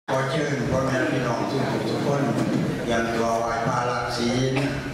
ขอเชิญพ่อแม่พี่น้องทุกคนยังตัวไหว้พระรักศีล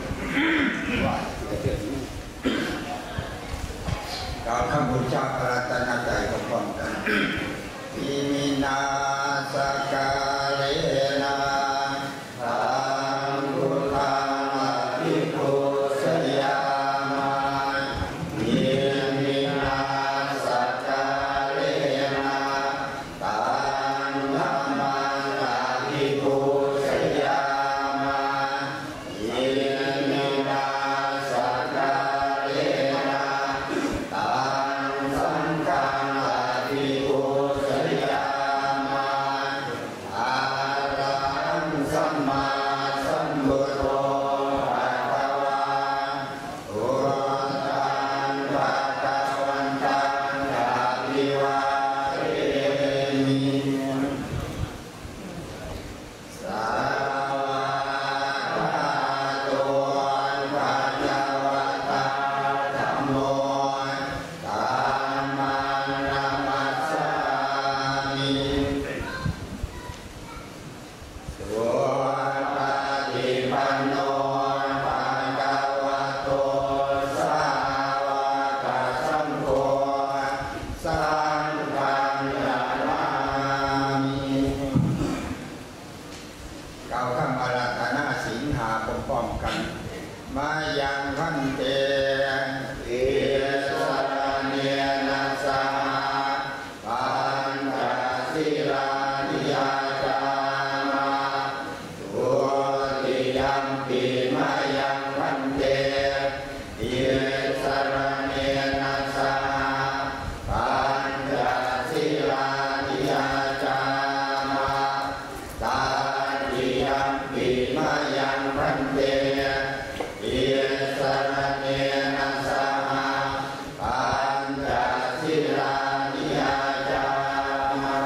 กล่าวคำบูชาพระรัตนตรัยพร้อมกันอิมินาสกาเลนะธัมมุทังอภิปูชยามาอิมินาสกาเลนะธัมมังอภิปูชยามาอิมินาสกาเลนะธัมสังฆังอภิปูชยามาอะระหังสัมมาสัมพุทโธภะคะวะพุทธังภะคะวันตังอะภิวาเทมิสาวกขาโตภะคะวะตาธัมโมธัมมังนัมมัสสามิสุปฏิปันโนภะคะวะโตสาวกสังโฆสังฆังนามามิกล่าวคำอาราธนาศีลหาพร้อมๆกันมายังพันเตอิสรเนนะสหปัญจศีลานิยาจามาทุติยัมปิมายังพันเตอิสรเนนะสหปัญจศีลานิยาจามาตาติยัมปิมายังพันเตอิสรเนนะสหปัญจศีลานิยาจามา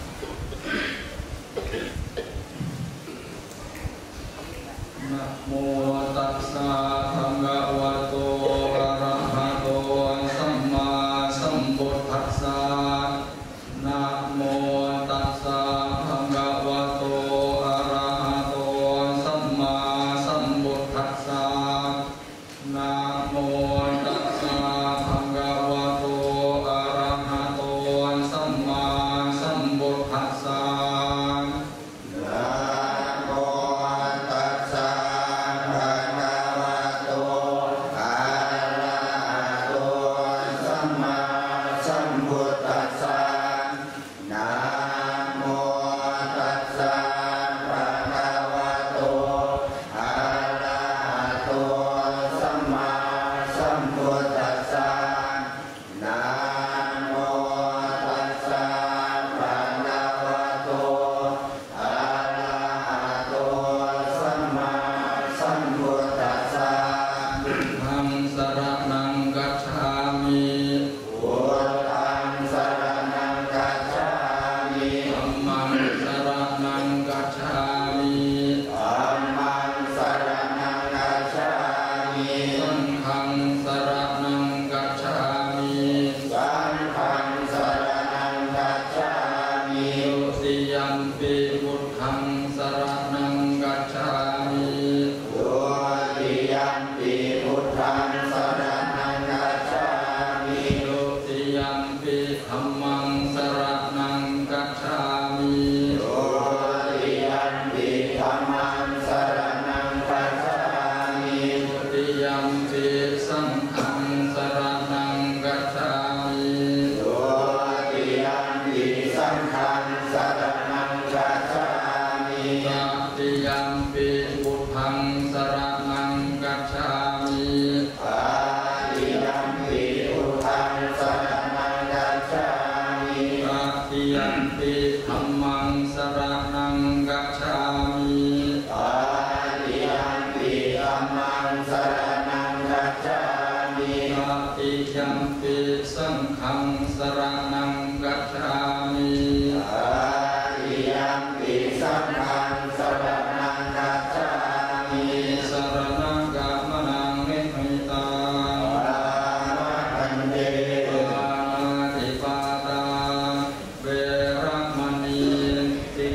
นะโมตัสสะภะคะวะโตอะระหะโตสัมมาสัมพุทธัสสะนะโมตัสสะภะคะวะโตอะระหะโตสัมมาสัมพุทธัสสะนะโมตัสสะภะคะวะโตอะระหะโตสัมมาสัมพุทธัสสะนะโมตัสสะภะคะวะโตอะระหะโตสัมมาสัมพุทธัสสะนะโมตัสสะภะคะวะโตอะระหะโตสัมมาสัมพุทธัสสะนะโมตัสสะภะคะวะโตอะระหะโตสัมมาสัมพุทธัสสะธังสรณังกัจฉามิพุทธังสรณังกัจฉามิธัมมังสรณังกัจฉามิธัมมังสรณังกัจฉามิสังฆังสรณังกัจฉามิสังฆังสรณังกัจฉามิทุติยัมปิพุทธังสรณังกัจฉามิทุติยัมปิพุทธังสรณังกัจฉามิทุติยัมปิธัมมังสรณังกัจฉามิทุติยัมปิธัมมังสรณังกัจฉามิทุติยัมปิสังฆังสรณังกัจฉามิทุติยัมปิสังฆังสรณังกัจฉามิตติยัมปิพุทธังสรณังกัจฉามิตาติยัมปิพุทธังสรณังกัจฉามิตติยัมปิธัมมังสรณังกัจฉามิตาติยัมปิธัมมังสรณังกัจฉามิตติยัมปิสังฆังสรณังกัจฉามิตาติยัมปิสังฆังสรณังกัจฉามิสรณังกัมมนังนิมิตังปรามะพันเตปานาติปาตาเวรมณีสิกขา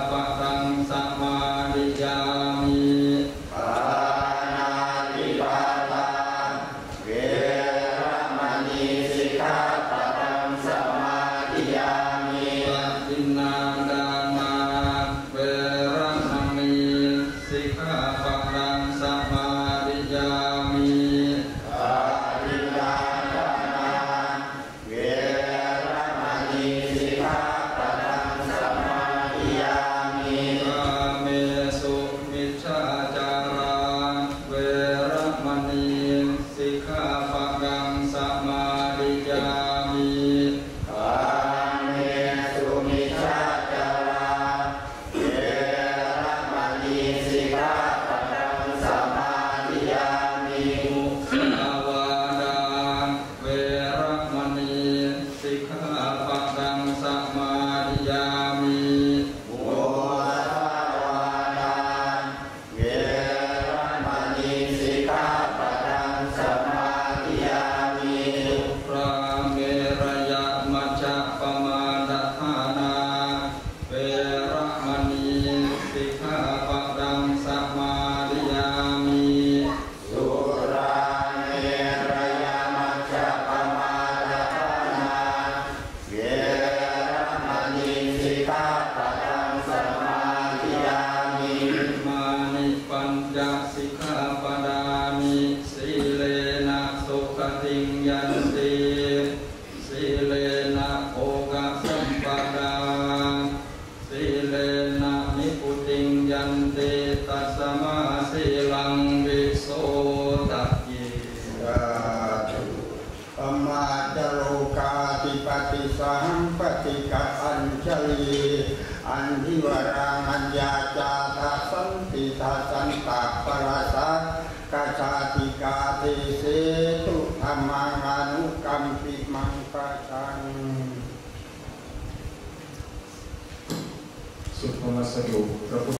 ปะทังสมาธิยามิปานาติปาตาเวรมณีสิกขาปะทังสมาธิยามิปัจจินนาดานาเวรมณีสิกขาปะทังสมาธิยามิปาทินนาดานาเวรมณีสิกขาปะทังสมาธิยามิกาเมสุมิจฉาจาราเวรมณีสิกขาปะทังสมาธิยามิกาเมสุมิจฉาจาราเวรมณีสิกขาปะทังสมาธิยามิมุสาวาดาเวรมณีสิกขาปะทังสมาธิยามิโมสาวาดาเวรมณีสิกขาปะทังสมาธิยามิพระเมรยมัจจปมาดฐานาเวรมณีสิกขาปะทังสมาธิยามิสุราเมรยมัจจปมาดฐานาเวรมณีสิกขาปะทังสมาธิยามิมานิปัญจสิกขาปดานิสีเลนะสุขติงยันติสีเลนะโภคสัมปดาสีเลนะนิพุติงยันติตัสมาสีลังวิโสทัจญิสาธุปมาจโรกาติปฏิสัมปติกะอัญชลีอันทิวรังอัญญาจาตาสันติทาสันตะปราสักกาชาติกาเทเสตุธรรมังอนุกัมปิมังปะชังสุภมัสสุ